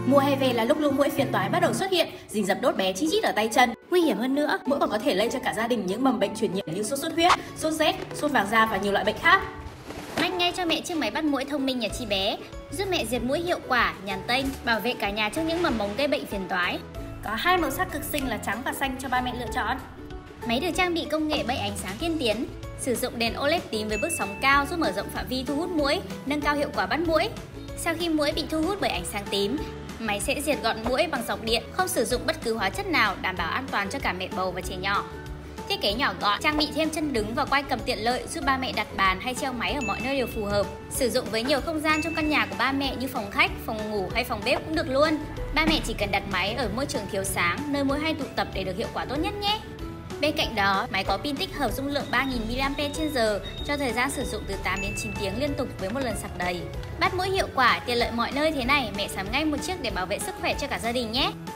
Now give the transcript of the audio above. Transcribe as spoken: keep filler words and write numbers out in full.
Mùa hè về là lúc lũ muỗi phiền toái bắt đầu xuất hiện, rình rập đốt bé chi chít ở tay chân. Nguy hiểm hơn nữa, muỗi còn có thể lây cho cả gia đình những mầm bệnh truyền nhiễm như sốt xuất huyết, sốt rét, sốt vàng da và nhiều loại bệnh khác. Mách ngay cho mẹ chiếc máy bắt muỗi thông minh nhà chi bé, giúp mẹ diệt muỗi hiệu quả, nhàn tênh, bảo vệ cả nhà trước những mầm mống gây bệnh phiền toái. Có hai màu sắc cực xinh là trắng và xanh cho ba mẹ lựa chọn. Máy được trang bị công nghệ bay ánh sáng tiên tiến, sử dụng đèn ô led tím với bước sóng cao giúp mở rộng phạm vi thu hút muỗi, nâng cao hiệu quả bắt muỗi. Sau khi muỗi bị thu hút bởi ánh sáng tím, máy sẽ diệt gọn muỗi bằng dòng điện, không sử dụng bất cứ hóa chất nào, đảm bảo an toàn cho cả mẹ bầu và trẻ nhỏ. Thiết kế nhỏ gọn, trang bị thêm chân đứng và quay cầm tiện lợi giúp ba mẹ đặt bàn hay treo máy ở mọi nơi đều phù hợp. Sử dụng với nhiều không gian trong căn nhà của ba mẹ như phòng khách, phòng ngủ hay phòng bếp cũng được luôn. Ba mẹ chỉ cần đặt máy ở môi trường thiếu sáng, nơi muỗi hay tụ tập để được hiệu quả tốt nhất nhé. Bên cạnh đó, máy có pin tích hợp dung lượng ba nghìn mi-li-am-pe trên giờ cho thời gian sử dụng từ tám đến chín tiếng liên tục với một lần sạc đầy. Bắt muỗi hiệu quả, tiện lợi mọi nơi thế này, mẹ sắm ngay một chiếc để bảo vệ sức khỏe cho cả gia đình nhé.